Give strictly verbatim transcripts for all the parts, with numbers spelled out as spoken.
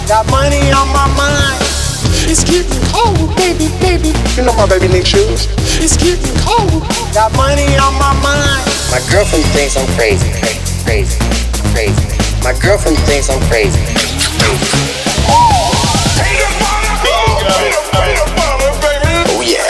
Got money on my mind. It's getting cold, baby, baby. You know my baby needs shoes. It's getting cold. Got money on my mind. My girlfriend thinks I'm crazy, crazy, crazy, crazy. My girlfriend thinks I'm crazy, crazy. Oh yeah.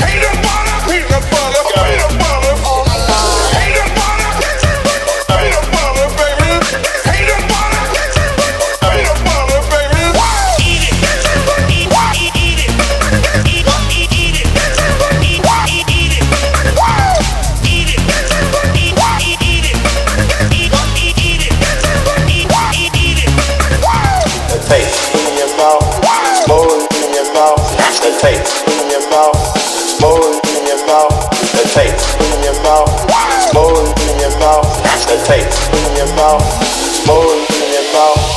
Taste in your mouth, more in your mouth. The taste in your mouth, more in your mouth. The taste in your mouth, more in your mouth. The taste in your mouth, more in your mouth.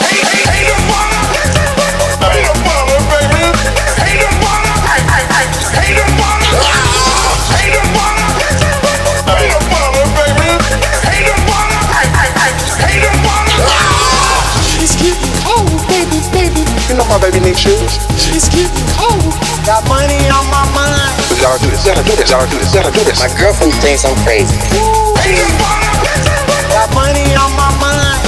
You know my baby needs shoes. It's getting cold. Got money on my mind. We gotta do this, gotta do this, gotta do this, gotta do this. My girlfriend thinks I'm crazy. Got money on my mind.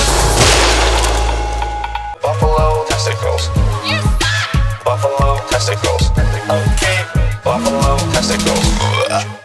Buffalo testicles. Buffalo testicles. Okay. Buffalo testicles.